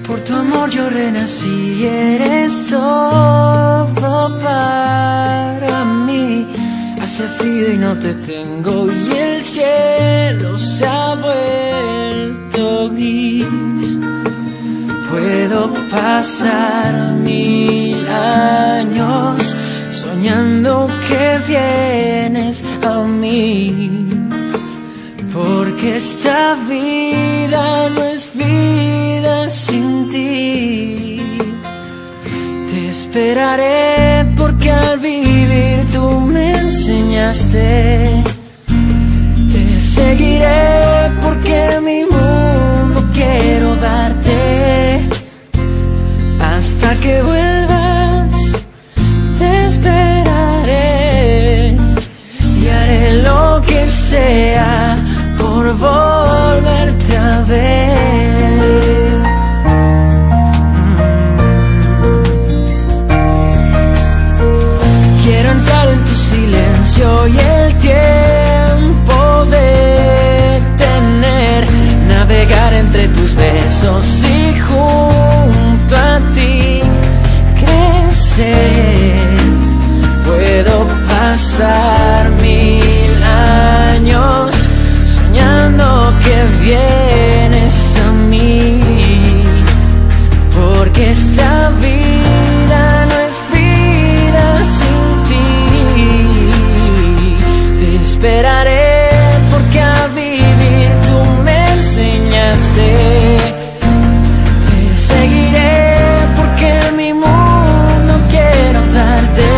Por tu amor yo renací, eres todo para mí. Hace frío y no te tengo y el cielo se ha vuelto gris. Puedo pasar 1000 años soñando que vienes a mí, porque esta vida no es vida sin ti. Te esperaré porque al vivir tú me enseñaste. Te seguiré porque mi mundo quiero darte. Hasta que vuelvas te esperaré y haré lo que sea por volverte a ver. Quiero entrar en tu silencio y el tiempo detener, navegar entre tus besos y junto a ti crecer. Puedo pasar 1000 años soñando que vienes a mí, porque esta vida no es vida sin ti. Te esperaré porque a vivir tú me enseñaste. Te seguiré porque mi mundo quiero darte.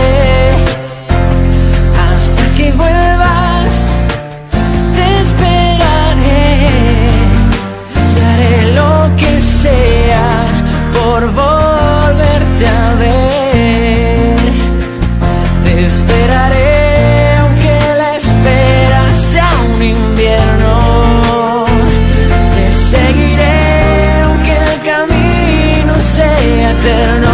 Hasta que vuelvas te esperaré y haré lo que sea por volverte a ver. Te esperaré aunque la espera sea un invierno. Te seguiré aunque el camino sea eterno.